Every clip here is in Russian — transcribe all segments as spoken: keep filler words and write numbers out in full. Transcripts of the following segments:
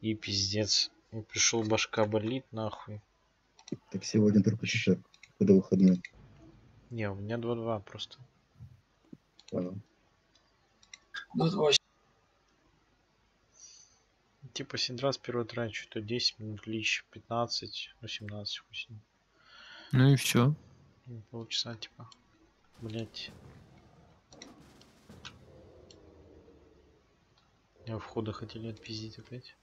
И пиздец. Пришел, башка болит, нахуй. Так сегодня только четверг, когда выходной. Не, у меня два-два просто. Понял. два-два. Типа Синдрас первый трать, что-то десять минут, Лич пятнадцать, восемнадцать, восемь. Ну и все. Полчаса, типа. Блять. Меня входа хотели отпиздить опять.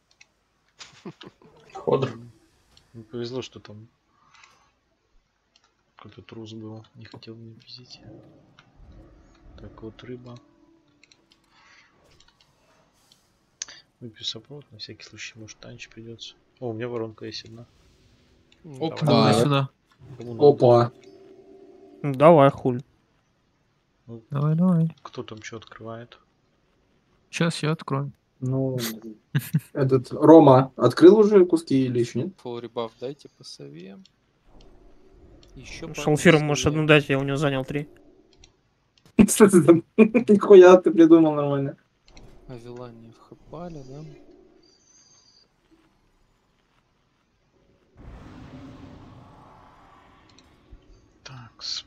Ходр. Ну, повезло, что там какой-то трус был, не хотел меня пиздить. Так вот, рыба. Выпью сопрот, на всякий случай, может, танч придется. О, у меня воронка есть одна. Опа. Давай сюда. Кому надо? Опа. Ну, давай, хуль. Ну, Давай, давай. кто там что открывает? Сейчас я открою. Ну, этот Рома открыл уже куски или еще нет? Фул ребаф дайте по сове. Еще Шалфиром можешь одну дать, я у него занял три. Что ты там? Нихуя ты придумал нормально. Авилане вхапали, да? Такс.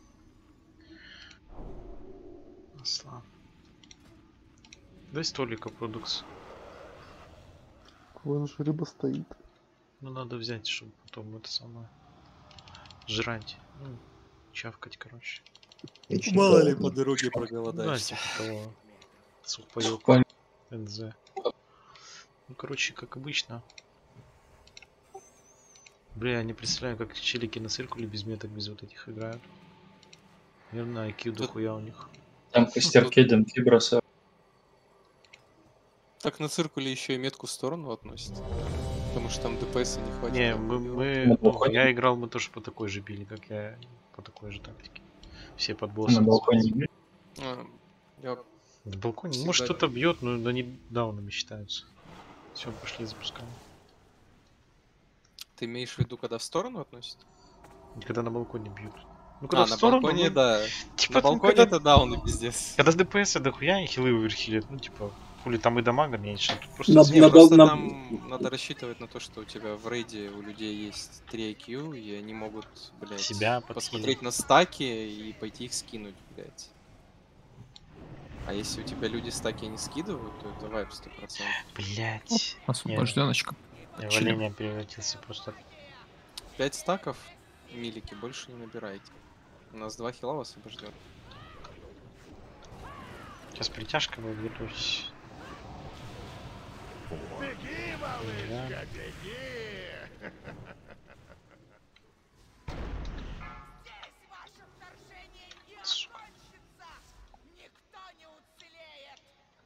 Осла. Дай столика продукс. Вон же рыба стоит. Ну надо взять, чтобы потом это самое жрать. Ну, чавкать, короче. Мало ли по дороге Да, проголодаешься. типа того. Сухпайок. Понял. эн зэ. Ну, короче, как обычно. Бля, я не представляю, как челики на циркуле без меток, без вот этих играют. Наверное, ай кью дохуя у них. Там костерки, демки бросают. Так на циркуле еще и метку в сторону относит. Потому что там ДПС не хватит. Не, там мы, убивать. мы На ну, балконе? я играл, мы тоже по такой же били, как я, по такой же тактике. Все под На боссом. балконе не били? А, я На балконе, Всегда может кто-то бил. бьет, но они даунами считаются. Все, пошли запускаем. Ты имеешь в виду, когда в сторону относит? Когда на балконе бьют. Ну А, в на сторону, балконе, ну, да. Типа, На ну, балконе когда, это дауны, пиздец. когда с ДПС дохуя и хилы оверхилят, ну типа, хули там и дамага меньше. Тут просто На- цвет. Не, на- просто на- там надо рассчитывать на то, что у тебя в рейде у людей есть три ай кью, и они могут, блядь, Себя посмотреть подкинуть. на стаки и пойти их скинуть, блядь. А если у тебя люди стаки не скидывают, то это вайп сто процентов. Блять. Освобожденочка. Я в Чилим. оленя превратился просто. пять стаков, милики, больше не набирайте. У нас два хила вас освобожден. Сейчас притяжка будет, готовьтесь. Беги, малышка, беги! Здесь ваше вторжение не Сука. окончится! Никто не уцелеет!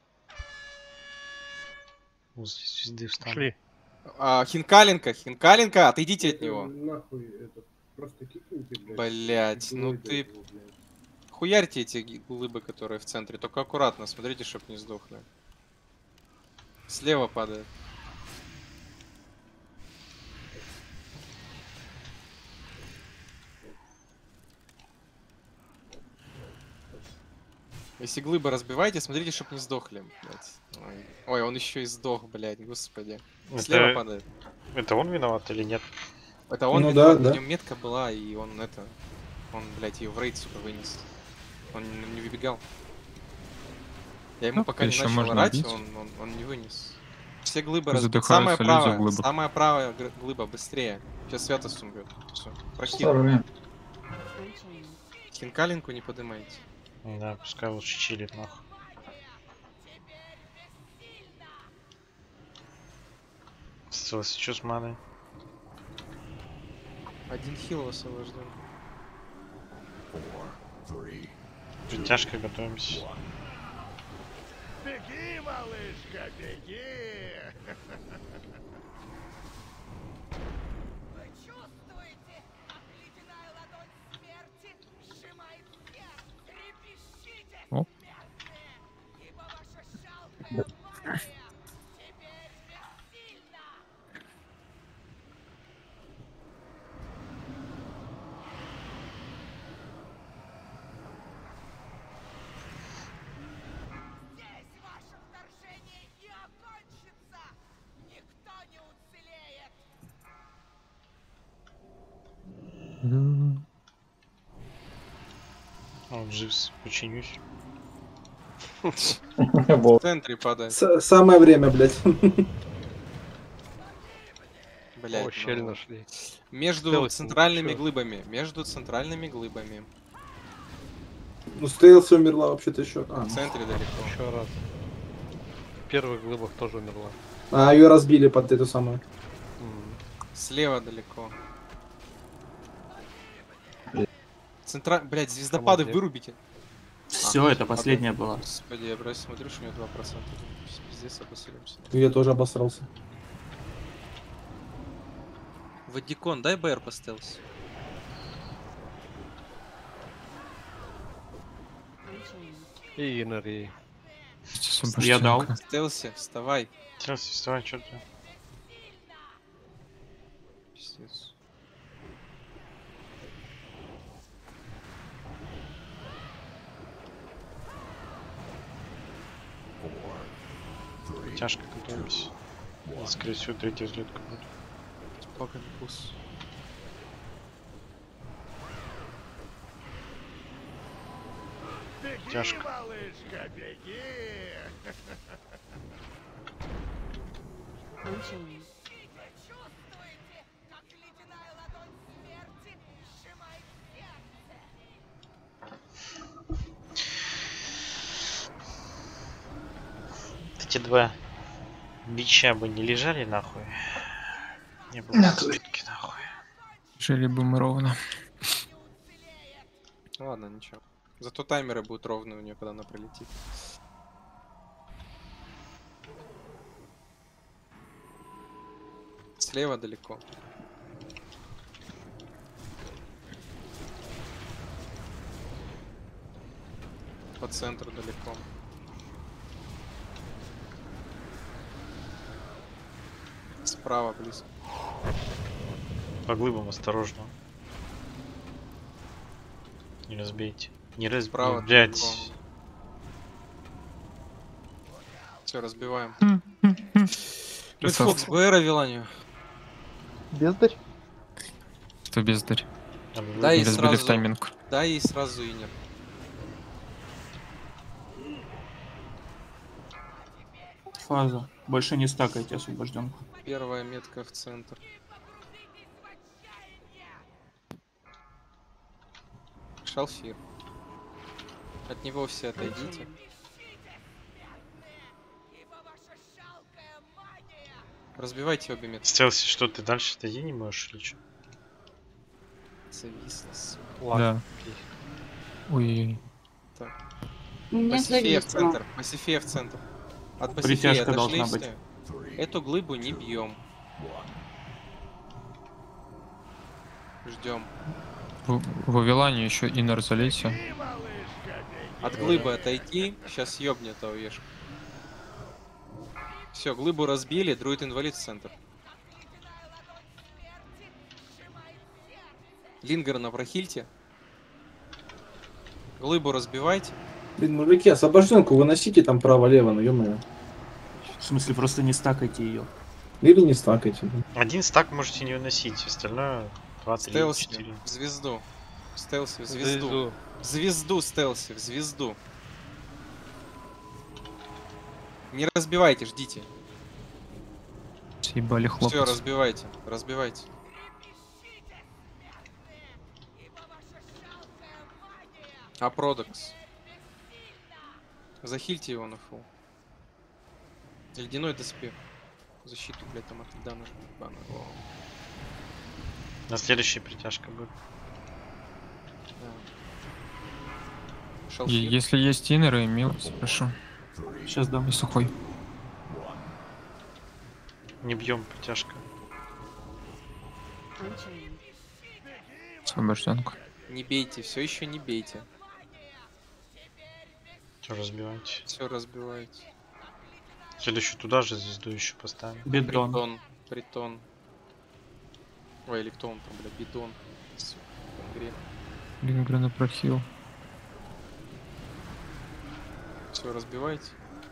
Вот здесь звезды встанут. Шли. А, Хинкаленко, Хинкаленко, отойдите от него. Нахуй этот, просто кикните, блядь. Блять, ну Блядь, ты... его, блядь. Хуярьте эти ги- глыбы, которые в центре, только аккуратно, смотрите, чтоб не сдохли. Слева падает. Если глыбы разбиваете, смотрите, чтоб не сдохли, блядь. Ой. Ой, он еще и сдох, блядь, господи. Слева Это, падает. это он виноват или нет? Это он, Ну виноват, да, да. у него метка была, и он это... Он, блядь, ее в рейд, сука, вынес. Он не не выбегал. Я ему Ну, пока не еще начал можно орать, бить. он, он, он не вынес. Все глыбы разбиты. Задыхаются Самая люди в правая, глыбах. самая правая гр- глыба, быстрее. Сейчас Святость умрет. Все, прохил. Второе. Хинкалинку не подымайте. Да, пускай лучше чилит нахуй. Осталось что с маной? Один хил освобожден. Притяжка, готовимся. Беги, малышка, беги! Вы чувствуете, как ледяная ладонь смерти сжимает вверх? Трепещите, Оп. смертные, ибо ваша жалкая магия теперь бессильна! Здесь ваше вторжение не окончится! Сам живс, починюсь. В центре падает. С- Самое время, блядь. Блядь, О, щель ну. нашли. Между Стелс, центральными чё? глыбами. Между центральными глыбами. Ну, Стейлс умерла вообще-то еще. А, В центре далеко. Еще раз. В первых глыбах тоже умерла. а ее разбили под эту самую. М. Слева далеко. Центра... Блядь, звездопады Командир. вырубите. Все, А, это последняя была. Господи, я просто смотрю, что у него два процента. Пиздец, обосремся. Я тоже обосрался. Вадикон, дай БР по стелсу. И инери. Я дал. Освобожденка. Стелси, вставай. Сейчас, вставай, что ты? Пиздец. Тяжко готовимся. Скорее всего, третья взлетка будет. Спокойно, пус. Беги, Тяжко. малышка, беги! Чувствуете, как ледяная ладонь смерти сжимает сердце? Эти два бича бы не лежали нахуй. Не было взлетки нахуй. Жили бы мы ровно. Ладно, ничего. Зато таймеры будут ровные у нее, когда она прилетит. Слева далеко. По центру далеко. Справа близко. По глыбам осторожно. Не разбейте. Не разбейте. Справа Блять. Все, разбиваем. Красавцы. Фокс, БР Виланию. Бездарь? Что бездарь? Да, и Не разбили в сразу. тайминг. Да, и сразу и нет. Фаза. Больше не стакайте освобожденку. Первая метка в центр. Шалфир. От него все отойдите. Разбивайте обе метки. Стелси, что ты дальше отойти не можешь или что? Зависло, сука. Да. Ой. Пасифея в центр. Пасифея в центр. От Пасифеи Притяжка отошли должна все. Эту глыбу не бьем. Ждем. В, в Вавилане еще иннер залейте. От глыбы отойти. Сейчас ёбнет овешка. Все, глыбу разбили, друид инвалид в центр. Лингер на прохильте. Глыбу разбивайте. Блин, мужики, освобожденку выносите там право-лево, ну ё-моё. В смысле, просто не стакайте ее. Или не стакайте. блин. Один стак можете не выносить, остальное два, три, Стелси четыре. в звезду. Стелси в звезду. Звезду. В звезду, стелси, в звезду. Не разбивайте, ждите. Съебали Все, хлопать. разбивайте, разбивайте. А Продокс. Захильте его на фул. Ледяной доспех. Защиту, блядь, там от льда нужно. Ебаный. На следующая притяжка будет. Да. Е- Шалфир. Если есть иннеры, милость, прошу. Сейчас дам. И сухой. Не бьем притяжка. Освобожденку. Не бейте, все еще не бейте. Все разбивайте. Все разбивайте. Следующую туда же звезду еще поставим. Бедон. Притон. Притон. Ой, или кто он там, бля, бидон. Сука, в игре. Лингер на прохил. Все, разбивайте.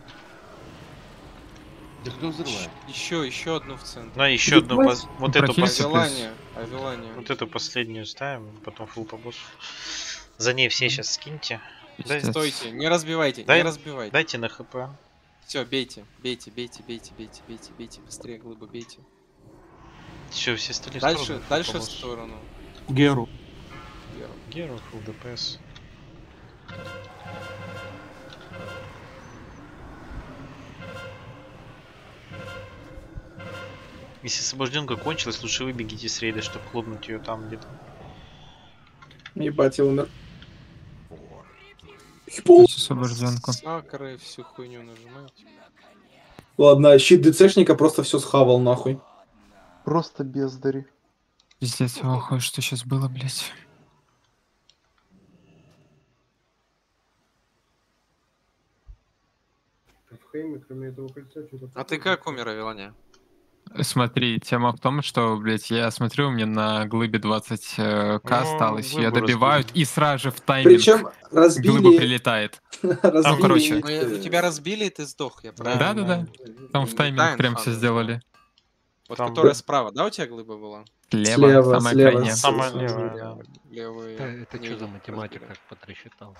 Да кто взрывает? Еще, еще одну в центр. На еще одну Давайте. пос- вот эту Прохильте. пос- Авилания. Авилания. вот эту последнюю ставим, потом фул по боссу. За ней все сейчас скиньте. Дай- Пиздец. Стойте, не разбивайте, Дай- не разбивайте. Дайте на хп. Все, бейте, бейте, бейте, бейте, бейте, бейте, бейте, быстрее глыбы бейте. Все, все остальные в Дальше, сторону, дальше в поможешь. сторону. Геру. Вверх. Геру, фулл ДПС. Если освобожденка кончилась, лучше выбегите с рейда, чтобы хлопнуть ее там где-то. Ебать, я умер. Здесь освобожденку. Сакры, всю хуйню нажимаете. Ладно, щит ДЦшника просто все схавал нахуй. Просто бездари. Пиздец, охуй, что сейчас было, блядь. А ты как умер, Авелония? Смотри, тема в том, что, блядь, я смотрю, у меня на глыбе двадцать ка Ну, осталось, ее глыбу добивают, разбили. и сразу же в тайминг Причем глыба разбили... прилетает. разбили короче. Ну, я- тебя разбили, и ты сдох, я правильно? Да-да-да. Там в Не тайминг Тайн прям Хан все называл. сделали. Вот Там которая был- справа, да, у тебя глыба была? Слева, Слева, самая слева, крайняя. с- Самая с- левая, да. Левые. Это, это не что за видел, математика, разбили. как подрасчитал?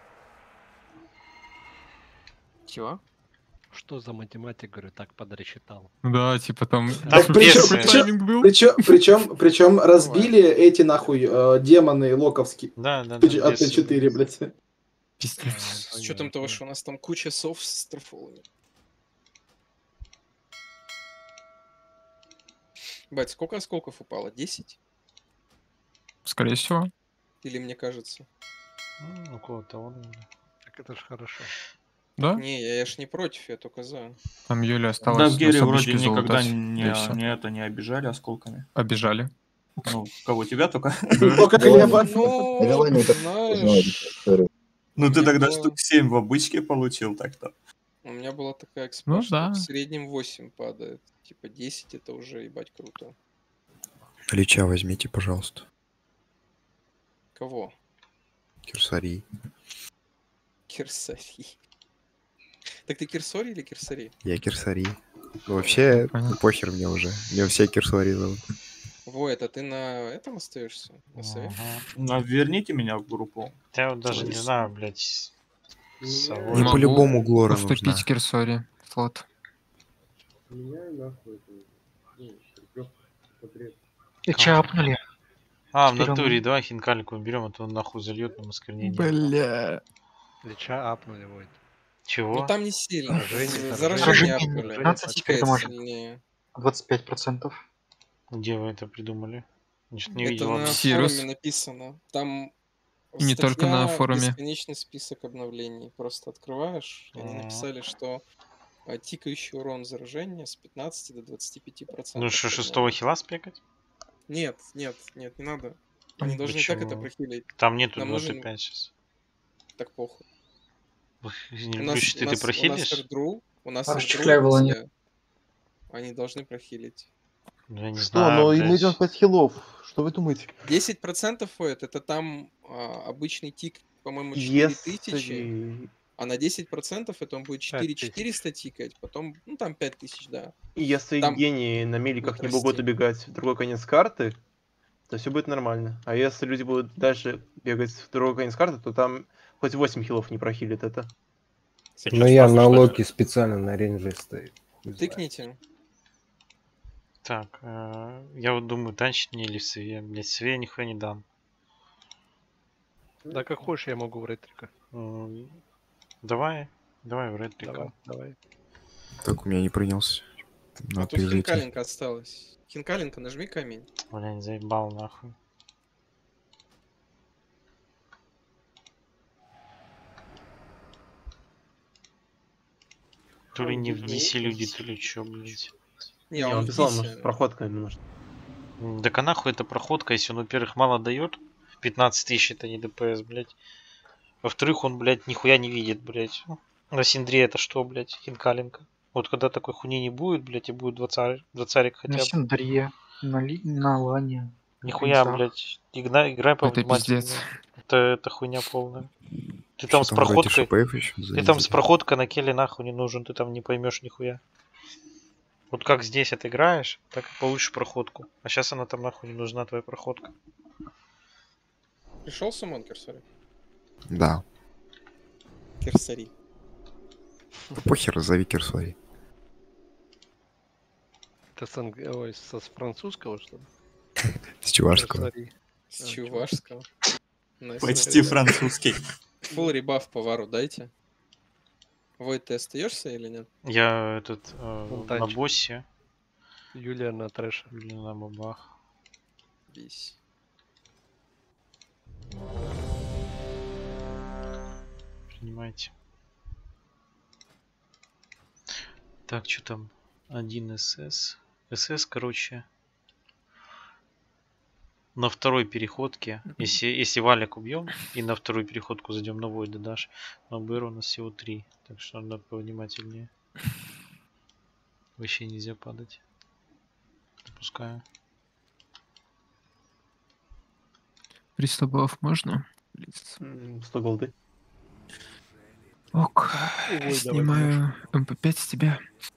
Чего? Что за математик, говорю, так подрасчитал? Да, типа там... Так, Сука, причем- какой причем- тайминг был? Причем, причем, причем разбили эти нахуй э, демоны локовские. Да, да, да. От без- Т четыре, блядь. Пиздец. С учетом того, что у нас там куча сов с строфолами. Бать, сколько осколков упало? десять? Скорее всего. Или мне кажется? Ну, около того, наверное. Так это ж хорошо. Да? Не, я, я ж не против, я только за. Там Юля Да, осталась в Гере на вроде табличке никогда залутать. не, Да и всё. не это не обижали осколками. Обижали. Ну, кого, тебя только? Только хлеба. Ну, Авелония так знаешь, знает. Ну ты меня тогда было- штук семь в обычке получил так-то. у меня была такая экспа, Ну что да. в среднем восемь падает. Типа десять это уже, ебать, круто. Лича возьмите, пожалуйста. Кого? Кирсари. Кирсари. Так ты Кирсори или Кирсари? Я Кирсари. Ну, вообще, Понятно. ну, похер мне уже. Меня все Кирсари зовут. Во, это ты на этом остаешься? На сове? Ага. Ну, верните меня в группу. Я вот даже не Ой. знаю, блядь. с- с Мне собой. Могу по-любому Глора нужна. уступить Кирсори. Слот. Чапнули. А, в Теперь он- натуре, давай хинкальку берем, а то он нахуй зальет на осквернение. Бля. Лича апнули будет. Чего? Ну там не сильно. Заражение, Заражение заражение. апнули. пятнадцать Тикает теперь может. сильнее. двадцать пять процентов. Где вы это придумали? Значит, не Это видел. на ладно. Сирус. форуме написано. Там И не только на статья форуме. Бесконечный список обновлений. Просто открываешь, и они А. написали, что а, тикающий урон заражения с пятнадцати до двадцати пяти процентов. Ну что, шестого хила спекать? Нет, нет, нет, не надо. Они должны и так это Почему? прохилить. Там нету Нам двадцать нужен- пять сейчас. Так похуй. Не У люблю, нас, что у ты нас, у нас прохилишь? Эрдру, у нас А Эрдру расчехляй они. все. Они должны прохилить. Ну, я не Что, знаю, но блядь. им идет пять хилов. Что вы думаете? десять процентов ходит, это там а, обычный тик, по-моему, четыре тысячи, Если... а на десять процентов это он будет четыре пять тысяч. четыреста тикать, потом, ну там пять тысяч, да. Если Там гении на меликах будет не будут расти. убегать в другой конец карты, то все будет нормально. А если люди будут дальше бегать в другой конец карты, то там хоть восемь хилов не прохилит это. Но я на локе специально на рейнже стою. Хуй знает. Тыкните. Так, э, я вот думаю, танчить мне или в све. Блять, све я нихуя не дам. Да как хочешь, я могу в ретрика. М, Давай, давай в ретрика. Давай, давай. Так, у меня не принялся. А Надо тут перезайти. хинкалинка осталась. Хинкалинка, нажми камень. Бля, не заебал нахуй. То ли не в ди си люди, то ли чё, блять. Не, Не, он он в писал, дисе. может, проходка ему нужна. М, Так а нахуй эта проходка, если он, во-первых, мало дает, пятнадцать тысяч это не ДПС, блять. Во-вторых, он, блядь, нихуя не видит, блядь. На Синдре это что, блядь, хинкалинка? Вот когда такой хуйни не будет, блядь, и будет двадцарик, двадцарик хотя На бы. Синдре, на, ли... на Лане. Нихуя, Пинца. блядь, игра, играй Это повнимательнее. пиздец. Это, это хуйня полная. Ты там с Что там, блядь, и проходкой, ШПФ еще ты там с проходкой на келе нахуй не нужен, ты там не поймешь нихуя. Вот как здесь отыграешь, так и получишь проходку. А сейчас она там нахуй не нужна, твоя проходка. Пришел Сумон, Кирсори? Да. Керсари. Да похер, зови Кирсари. Это с, анг... Ой, со, с французского, что ли? С чувашского. Керсари. С А, чувашского. Nice Почти try, ребят. французский. Фул ребаф повару дайте. Войт, ты остаешься или нет? Я этот э, на Фонтанчик. боссе. Юлия на трэше. Или на бабах. Бись. Принимайте. Так, что там? Один СС. СС, короче. На второй переходке, если, если Валик убьем, и на вторую переходку зайдем на Войда дашь, но БР у нас всего три. Так что надо повнимательнее. Вообще нельзя падать. Допускаю. Приступов можно? сто голды. Ок. Ой, давай, Снимаю эм пэ пять с тебя.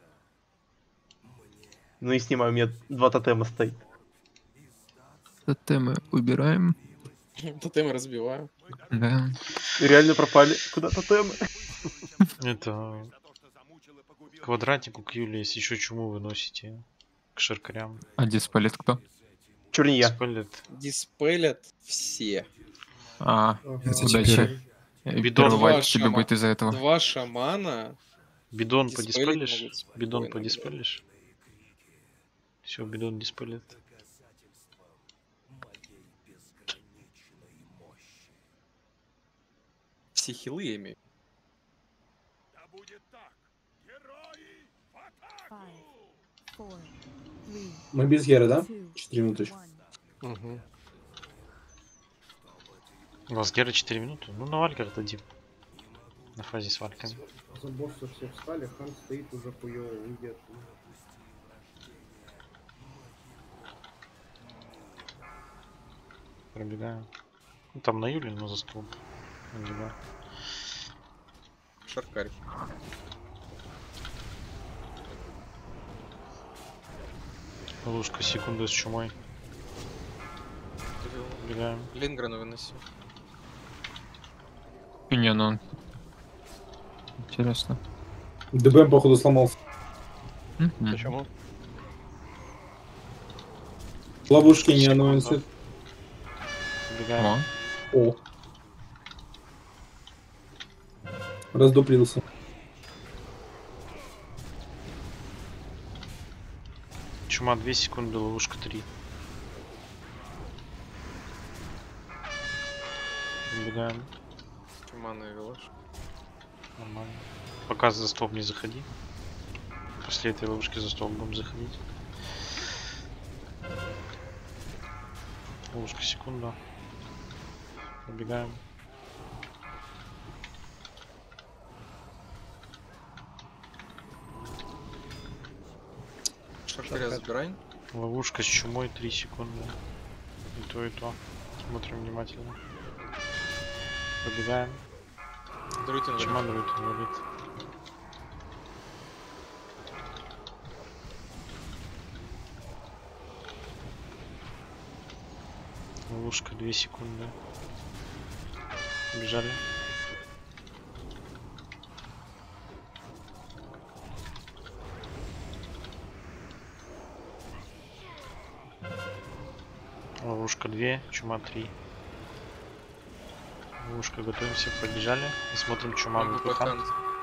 Ну и снимаю, у меня два тотема стоит. Тотемы убираем. Тотемы разбиваю. Да. Реально пропали. Куда тотемы? Это квадратику к Юле, если еще чуму выносите к шаркарям. А диспалит кто? Чур не я. Диспелит. Диспелят все. А, Это удачи. теперь- Э, Бидон Первый Два вайп тебе шама- будет из-за этого. Два шамана. Бидон Диспелить подиспелишь? могут спокойно, Бидон да. подиспелишь? Все, бидон диспелит. Все хилы я имею. Мы без Геры, да? Четыре минуты еще. Угу. У вас Гера четыре минуты? Ну на Валькар дадим. На фазе с Вальками. За босса все встали, хан стоит уже хуёво, уйдет. Пробегаем. Ну там на Юле, но за стол. Пробегаем. Шаркарь. Лужка, секунду с чумой. Убегаем. Лингрена выноси. Не, ну... Интересно. ДБ, походу, сломался. Мгм. Почему? Ловушки не анонсят. Убегаем. О, О. Раздуплился. Чума две секунды, ловушка три. Убегаем. Чумана и Вилаш. Нормально. Пока за столб не заходи. После этой ловушки за столб будем заходить. Ловушка секунда. Убегаем. Шаркаря забирай. Ловушка с чумой три секунды. И то, и то. Смотрим внимательно. Убегаем. Друйтин Чума друит, инвалид. Ловушка две секунды. Бежали. Ловушка две, чума три. Ловушка, готовимся, побежали. И смотрим чума на плахан.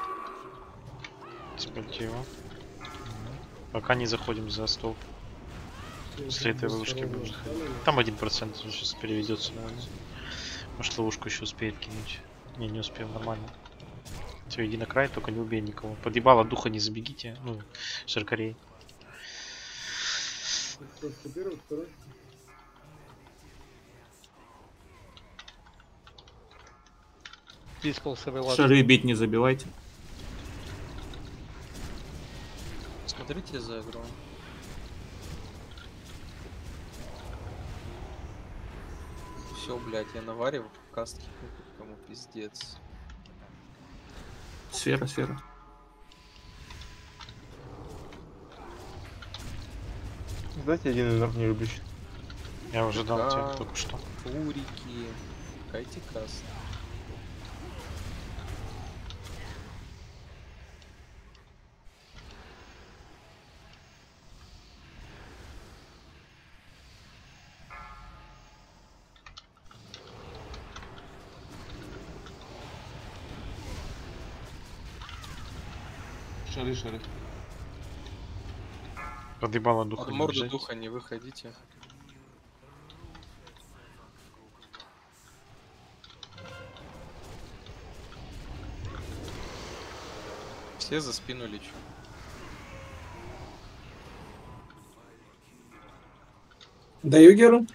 Спальте его. Пока не заходим за стол. После этой ловушки будем заходить. Там один процент сейчас переведется, наверное. Может ловушку еще успеет кинуть. Не, не успел, нормально. Все, иди на край, только не убей никого. Подъебало духа не забегите. Ну, шаркарей. Диспался вылазит. Шары бить не забивайте. Смотрите за игрой. Все, блядь, я навариваю кастки, кому пиздец. Сфера, сфера. Знаете, один инорг не люблю. Я уже дал тебе Да. только что. Фурики. Кайте каст. Шары, шары. Подъебало духа. От не морды бежать. духа не выходите. Все за спину лечу. Даю Геру.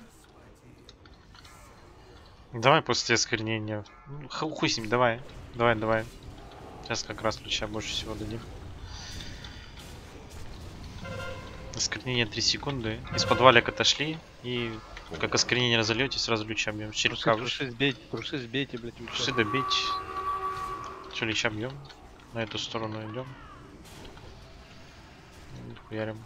Давай после осквернения. Ну, ху- хуй с ним, давай. Давай, давай. Сейчас как раз луча больше всего дадим. Осквернение три секунды. Из подвалек отошли. И как осквернение разольете, сразу люча бьем. Черепка вышли. Труши сбейте, труши сбейте, блядь, лучше. Труши добить. Че, лича бьем? На эту сторону идем. Хуярим.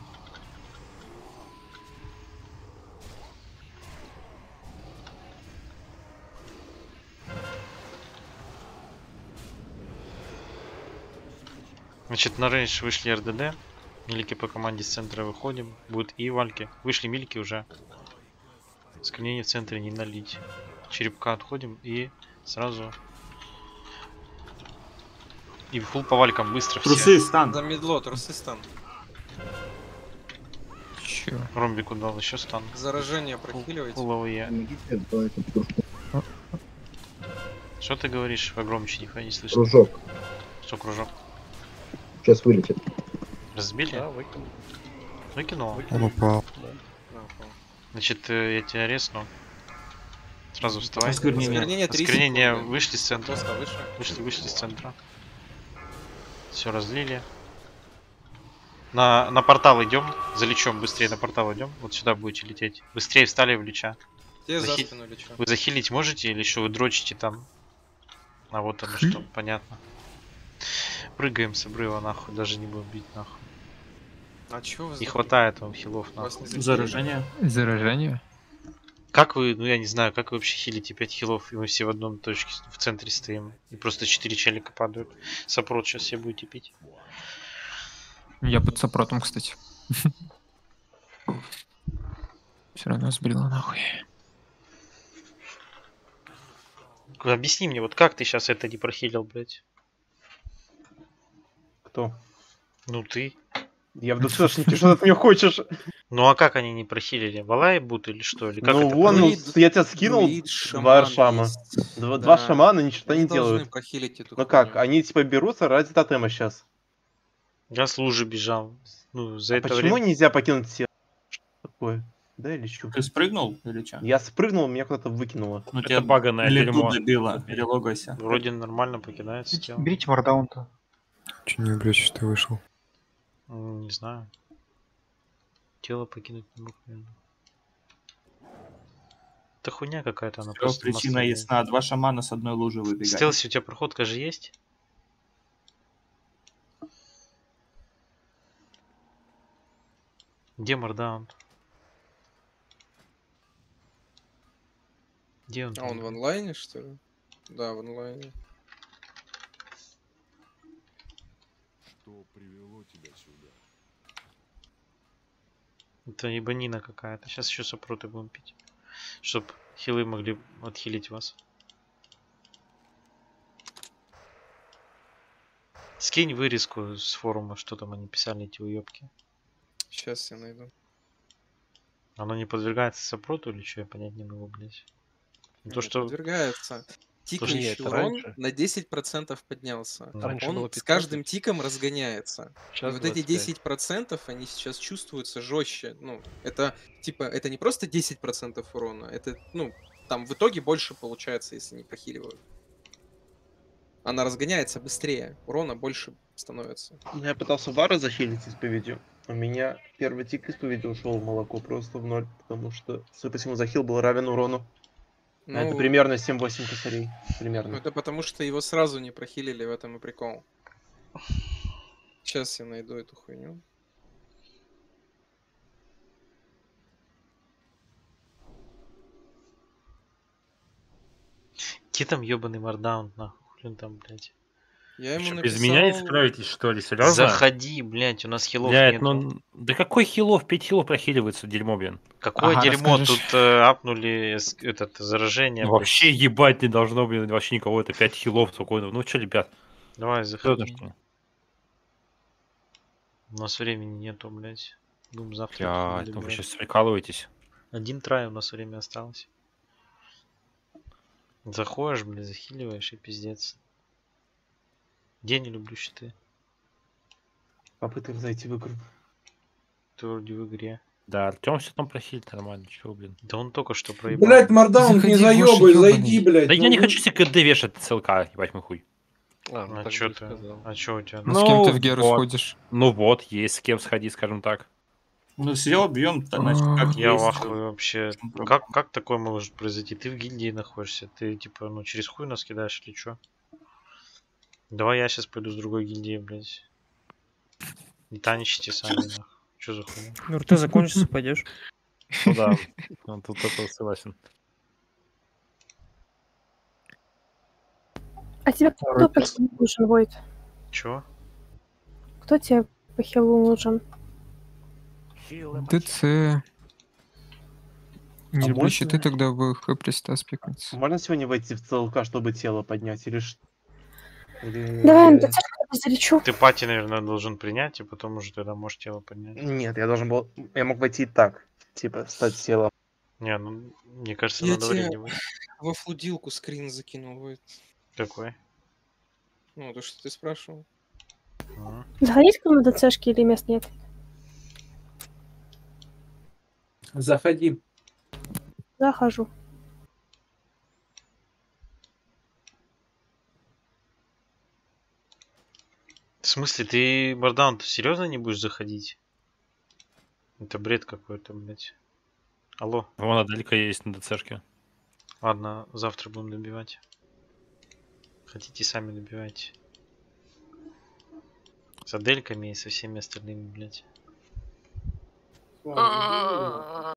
Значит, на рейндж вышли эр дэ дэ. Милики по команде с центра выходим. Будет и вальки. Вышли милики уже. Склонение в центре не налить. Черепка отходим и сразу... И фул по валькам быстро все. Трусы, стан. За медло, трусы стан. Чё? Ромбику дал еще стан. Заражение прохиливайте. Фуловые. Помогите, давай эту кружку. Что ты говоришь? Погромче, нихуя не слышно. Кружок. Что кружок? Сейчас вылетит. Разбили? Да, выкинул. Выкинул? Он упал. Да, упал. Значит, э, я тебя резну. Сразу вставай. Осквернение. Осквернение три Осквернение секунды. вышли с центра. Просто вышли. Вышли, вышли с центра. Все разлили. На, на портал идем. За лечом быстрее на портал идем. Вот сюда будете лететь. Быстрее встали в леча. Те за Захи- спину лечу. Вы захилить можете или что вы дрочите там? А вот оно что, понятно. Прыгаем с обрыва нахуй, даже не будем бить нахуй. А чё вы Не хватает вам хилов Вас нахуй. не захилили? Заражение. Заражение? Как вы, ну я не знаю, как вы вообще хилите пять хилов, и мы все в одном точке в центре стоим. И просто четыре челика падают. Сопрот сейчас все будете пить. Я под сопротом, кстати. Все равно сбрила нахуй. Объясни мне, вот как ты сейчас это не прохилил, блять? Кто? Ну ты. Я в ДЦшнике, что ты от меня хочешь? Ну а как они не прохилили? Валай будут или что? Или как Ну это вон, ну, происходит? я тебя скинул, Друид, два шаман шама. есть. Два, Да. два шамана ни черта Они не должны делают. прохилить эту Ну как, хуйню. они типа берутся ради тотема сейчас. Я с лужи бежал. Ну, за А это почему время... нельзя покинуть все? Что такое? Да или чё? Ты спрыгнул или чё? Я спрыгнул, меня куда-то выкинуло. Ну, Это тебя баганое или дерьмо. тут добило, перелогайся. Вроде нормально покидается тело. Берите мардаун-то. Че не блядь, что ты вышел? М, Не знаю. Тело покинуть не мог, наверное. Это хуйня какая-то, она Всё, просто причина массовая. ясна. Два шамана с одной лужи В выбегают. стелсе у тебя проходка же есть? Где Мардаун? Где он? А он в онлайне, что ли? Да, в онлайне. Что привело тебя сюда? Это ебанина какая-то. Сейчас еще сопроты будем пить. Чтоб хилы могли отхилить вас. Скинь вырезку с форума, что там они писали, эти уебки. Сейчас я найду. Оно не подвергается сопроту или что, я понять не могу, блядь. Ну, То, Не что... подвергается. Тикающий нет, это урон раньше. на десять процентов поднялся. Раньше Он было с пятнадцать. каждым тиком разгоняется. Сейчас И вот эти двадцать пять. десять процентов, они сейчас чувствуются жестче. Ну, это типа, это не просто десять процентов урона, это, ну, там в итоге больше получается, если не прохиливают. Она разгоняется быстрее, урона больше становится. Я пытался Вара захилить исповедью. У меня первый тик исповеди ушел в молоко просто в ноль, потому что, судя по всему, захил был равен урону. А это Ну, примерно семь-восемь косарей. Примерно. Это потому что его сразу не прохилили, в этом и прикол. Сейчас я найду эту хуйню. Где там ебаный Мардаун, нахуй? Хули он там, блядь? Я ему Что, написал... без меня не справитесь, что ли? Серьезно? Заходи, блядь, у нас хилов Блядь, нет. ну... Да какой хилов? пять хилов прохиливается, дерьмо, блин. Какое Ага, дерьмо, расскажешь. тут э, апнули с- этот заражение. блядь. Вообще ебать не должно, блин, вообще никого. Это пять хилов спокойно. Ну что, ребят, Давай, что это заходи. что? У нас времени нету, блядь. Будем завтра. Я, это ну вы добивать. сейчас прикалываетесь. Один трай у нас время осталось. Заходишь, блядь, захиливаешь и пиздец. Я не люблю щиты. Попытка зайти в игру. Ты вроде в игре. Да, Артем все там прохилит нормально, чего, блин. Да он только что проебал. Блять, Мардаун, не заебай, зайди, блять. Да я не хочу себе КД вешать ЦЛК, ебать мой хуй. А, ну А так чё бы и ты? сказал. А чё у тебя? Ну, с кем ты в Геру вот. сходишь? Ну вот, есть с кем сходить, скажем так. Ну, сделал, бьем, значит, как Я есть. в ахуе вообще. чем проблема? Как, как такое может произойти? Ты в гильдии находишься, ты типа, ну, через хуй нас кидаешь или чё? Давай я сейчас пойду с другой гильдии, блядь. И танчите сами, нахуй. Чё за хуйня? Ну, ты закончится, пойдешь. Ну да, ну, тут это согласен. А тебе кто по хилу нужен, Войт? Чё? Кто тебе по хилу нужен? ДЦ. Не А люблю можно- щиты, тогда бы хэприста спикнуться. Можно сегодня войти в ЦЛК, чтобы тело поднять, или что? Или- Давай, МДЦ залечу. Ты пати, наверное, должен принять, и потом уже тогда можешь тело поднять. Нет, я должен был... Я мог войти и так. Типа, стать телом. Не, ну, мне кажется, Я надо тебе времени будет. во флудилку скрин закинул, Войт. Какой? Ну, то, что ты спрашивал. Ага. Заходить к нам на ДЦшки или мест нет? Заходи. Захожу. В смысле, ты, Бардаун, ты серьезно не будешь заходить? Это бред какой-то, блядь. Алло. Вон Аделька есть на ДЦшке. Ладно, завтра будем добивать. Хотите, сами добивайте. С Адельками и со всеми остальными, блядь.